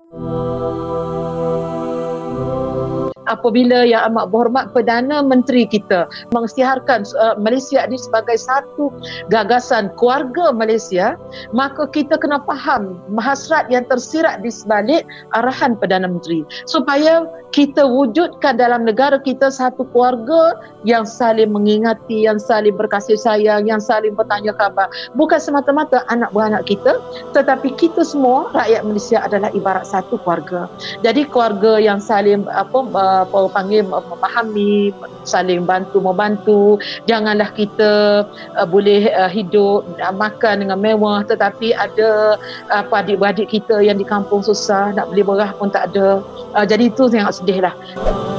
Apabila Yang Amat Berhormat Perdana Menteri kita mengisytiharkan Malaysia ini sebagai satu gagasan keluarga Malaysia, maka kita kena faham hasrat yang tersirat di sebalik arahan Perdana Menteri supaya kita wujudkan dalam negara kita satu keluarga yang saling mengingati, yang saling berkasih sayang, yang saling bertanya khabar. Bukan semata-mata anak beranak kita, tetapi kita semua rakyat Malaysia adalah ibarat satu keluarga. Jadi keluarga yang saling memahami, saling bantu-membantu. Janganlah kita boleh hidup makan dengan mewah, tetapi ada adik-beradik kita yang di kampung susah, nak beli beras pun tak ada. Jadi itu sangat sedih lah.